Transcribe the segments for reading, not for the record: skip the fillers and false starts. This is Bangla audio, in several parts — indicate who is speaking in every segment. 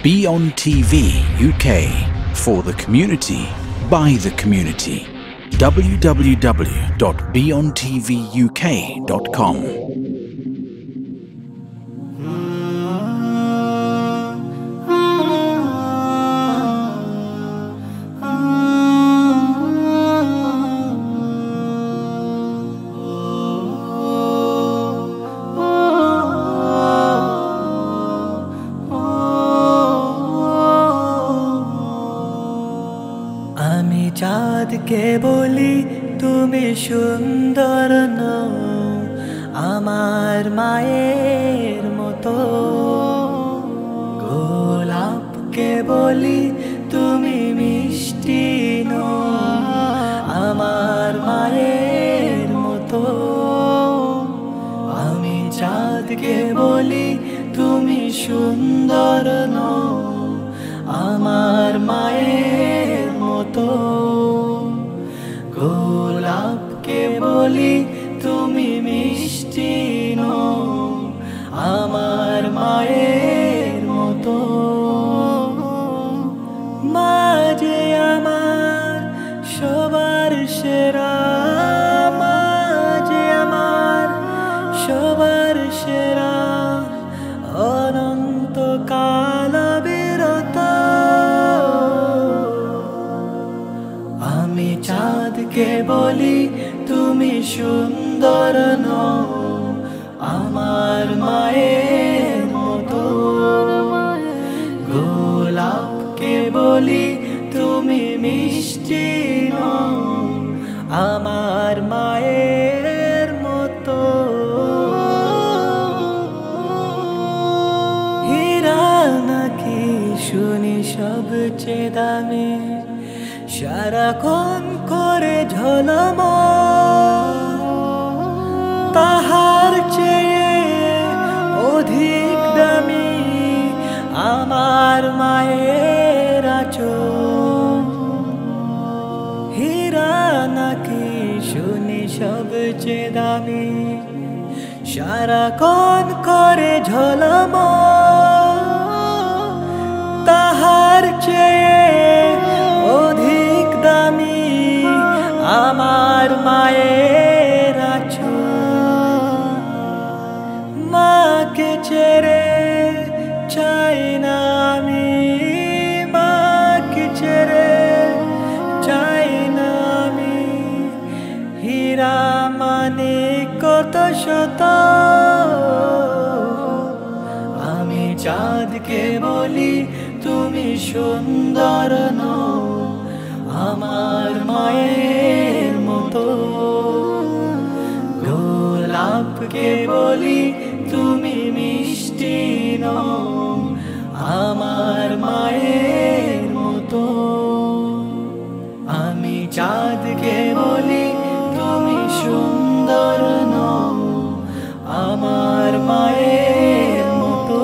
Speaker 1: Beyond TV UK, for the community, by the community. www.beyondtvuk.com.
Speaker 2: আমি চাঁদকে বলি তুমি সুন্দর নও আমার মায়ের মতো, গোলাপকে বলি তুমি মিষ্টি নও আমার মায়ের মতো। আমি চাঁদকে বলি তুমি সুন্দর নও আমার মায়ের মতো, গোলাপকে বলি তুমি মিষ্টি নও আমার মায়ের মতো। মা যে আমার সবার সেরা, মা যে আমার সবার সেরা, অনন্তকাল বিরত। আমি চাঁদকে বলি তুমি সুন্দর নও আমার মায়ের মতো, গোলাপকে বলি তুমি মিষ্টি নও আমার মায়ের মতো। হীরা নাকি শুনি সবচেয়ে দামি, সারাক্ষণ করে ঝলমল, তাহার চেয়ে অধিক দামি আমার মায়ের আঁচল। হীরা নাকি শুনি সবচেয়ে দামি, সারাক্ষণ করে ঝলমল, তাহার চেয়ে অধিক দামি আমার মায়ের আঁচল। মাকে ছেড়ে চাই না আমি, মাকে ছেড়ে চাই না আমি, হীরা মানে কত শত। আমি চাঁদকে বলি তুমি সুন্দর নও আমার মায়ের মতো, গোলাপকে বলি তুমি মিষ্টি নও আমার মায়ের মতো। আমি চাঁদকে বলি তুমি সুন্দর নও আমার মায়ের মতো,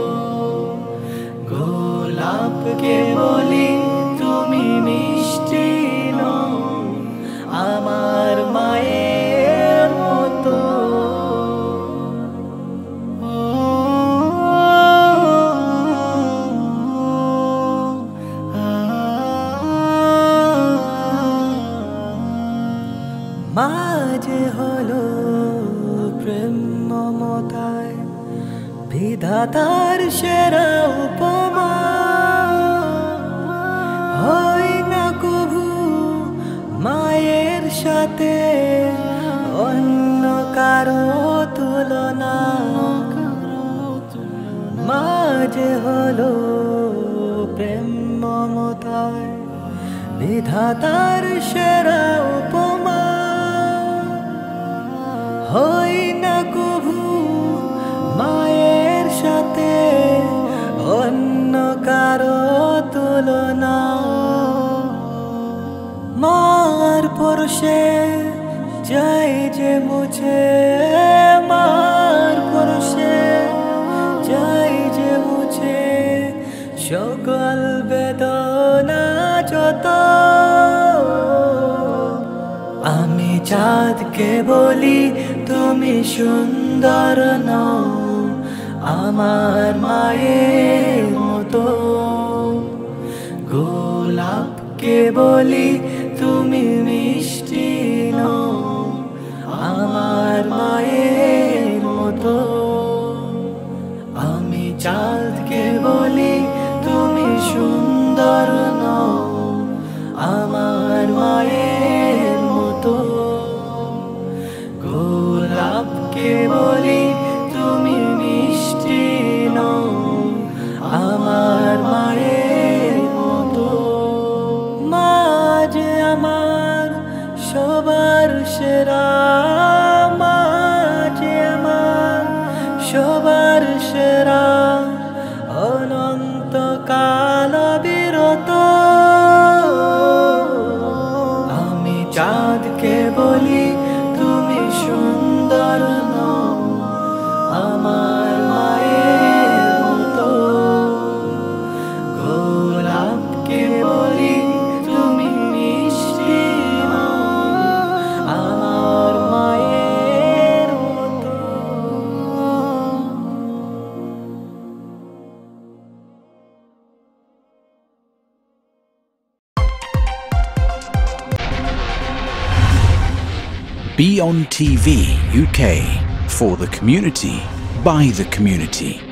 Speaker 2: গোলাপকে বলি তুমি মিষ্টি নও আমার মায়ের মতো। মা যে হলো প্রেম মমতায় বিধাতার সেরা উপমা, হয় না কভু মায়ের সাথে অন্য কারো তুলনা। মা যে হলো প্রেম মমতায় বিধাতার সেরা উপমা, হয় না কভু মায়ের সাথে অন্য কারো তুলনা। মার পরশে যাই যে মুছে, মার পরশে যাই যে মুছে সকল বেদনা যত। আমি চাঁদকে বলি তুমি সুন্দর নও আমার মায়ের মতো। মতো গোলাপকে বলি তুমি মিষ্টি নও আমার মায়ের মতো আমি চাঁদকে বলি তুমি সুন্দর নও আমার মায়ের মতো গোলাপকে বলি তুমি মিষ্টি নও আমার মায়ের মতো মা যে আমার সবার সেরা মা যে আমার সবার সেরা অনন্তকাল বিরত আমি চাঁদকে বলি তুমি সুন্দর নও আমার মায়ের মতো গোলাপকে বলি তুমি মিষ্টি নও আমার মায়ের মতো
Speaker 1: Be on TV UK for the community, by the community.